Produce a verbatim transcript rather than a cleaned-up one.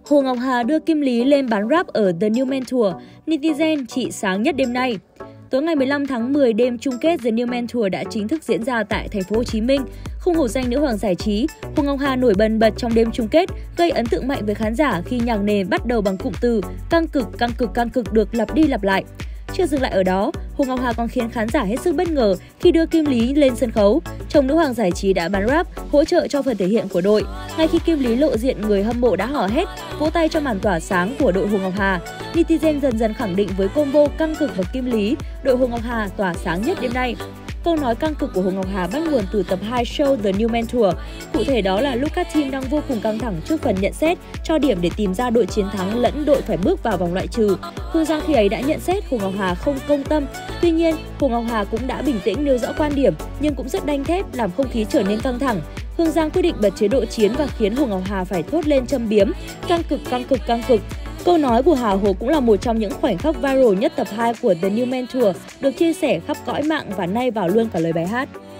Hồ Ngọc Hà đưa Kim Lý lên bán rap ở The New Man Tour, netizen trị sáng nhất đêm nay. Tối ngày mười lăm tháng mười, đêm chung kết The New Man Tour đã chính thức diễn ra tại thành phố Hồ Chí Minh. Khung hổ danh nữ hoàng giải trí, Hồ Ngọc Hà nổi bật bật trong đêm chung kết, gây ấn tượng mạnh với khán giả khi nhạc nền bắt đầu bằng cụm từ căng cực, căng cực, căng cực được lặp đi lặp lại. Chưa dừng lại ở đó, Hồ Ngọc Hà còn khiến khán giả hết sức bất ngờ khi đưa Kim Lý lên sân khấu. Chồng nữ hoàng giải trí đã bắn rap, hỗ trợ cho phần thể hiện của đội. Ngay khi Kim Lý lộ diện, người hâm mộ đã hò hét, vỗ tay cho màn tỏa sáng của đội Hồ Ngọc Hà. Netizen dần dần khẳng định với combo căng cực và Kim Lý, đội Hồ Ngọc Hà tỏa sáng nhất đêm nay. Câu nói căng cực của Hồ Ngọc Hà bắt nguồn từ tập hai show The New Man Tour. Cụ thể đó là lúc các team đang vô cùng căng thẳng trước phần nhận xét, cho điểm để tìm ra đội chiến thắng lẫn đội phải bước vào vòng loại trừ. Hương Giang khi ấy đã nhận xét Hồ Ngọc Hà không công tâm. Tuy nhiên, Hồ Ngọc Hà cũng đã bình tĩnh nêu rõ quan điểm, nhưng cũng rất đanh thép làm không khí trở nên căng thẳng. Hương Giang quyết định bật chế độ chiến và khiến Hồ Ngọc Hà phải thốt lên châm biếm, căng cực, căng cực, căng cực. Câu nói của Hà Hồ cũng là một trong những khoảnh khắc viral nhất tập hai của The New Man Tour, được chia sẻ khắp cõi mạng và nay vào luôn cả lời bài hát.